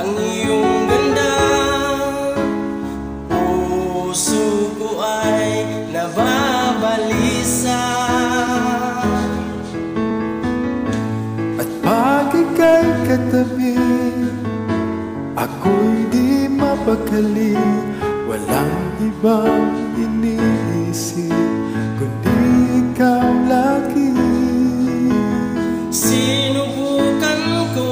ang iyong ganda. Puso ko ay nababalisa. At pag ika'y katabi, ako'y di mapakali. Walang ibang iniisip kundi ikaw lagi. Sinubukan ko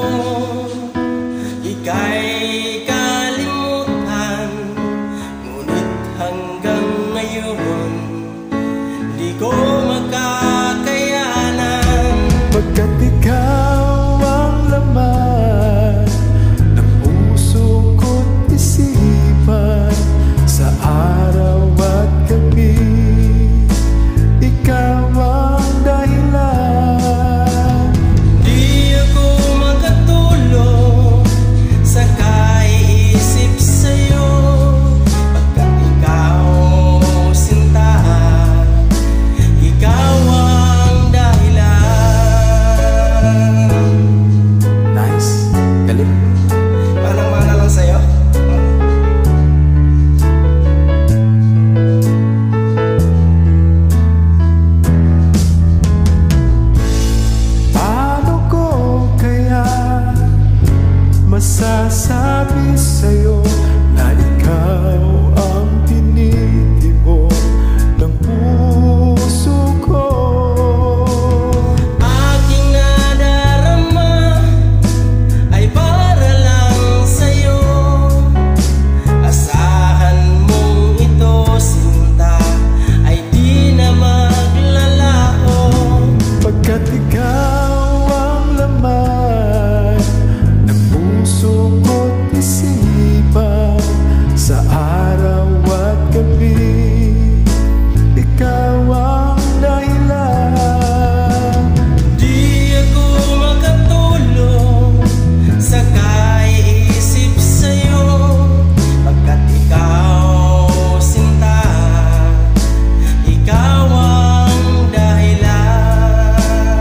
ika'y kalimutan, ngunit hanggang ngayon di ko makakayanan. Pagkat ikaw ang laman ng puso ko't isipan, sa araw at gabi ikaw ang dahilan. Di ako makatulog sa kaiisip sa'yo, pagkat ikaw sinta, ikaw ang dahilan. Nice, galing. Manang-mana lang sa'yo. Paano ko kaya masasabi sa'yo na ikaw ang tinitibok ng puso ko? Aking nadarama ay para lang sa'yo. Asahan mong ito, sinta, ay di na maglalaho. Pagkat ikaw ang laman ng puso ko't isipan, sa araw at gabi ikaw ang dahilan. Di ako makatulog sa kaiisip sa'yo, pagkat ikaw sinta, ikaw ang dahilan.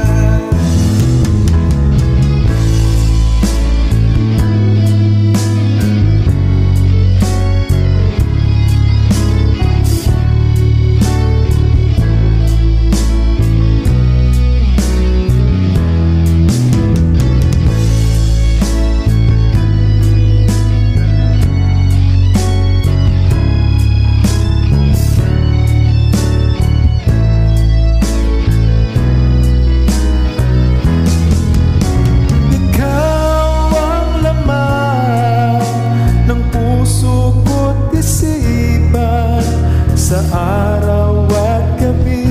Ikaw ang laman ng puso ko't isipan, sa araw at gabi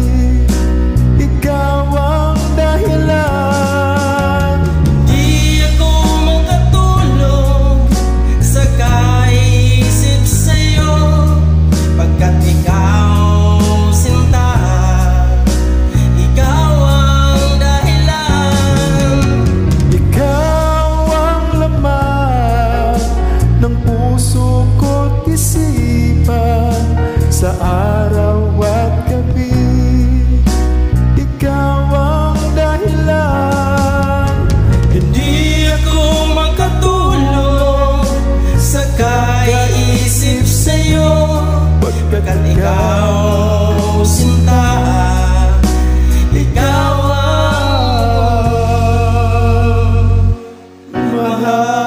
ikaw ang dahilan. Di ako makatulog sa kaiisip sa'yo, pagkat ikaw sinta, ikaw ang dahilan. Ikaw ang laman ng puso ko't isipan, sa araw at gabi ikaw ang dahilan. Hindi ako makatulog sa kaiisip sa'yo, Pagkat pagkat ikaw sinta, ikaw ang mahal.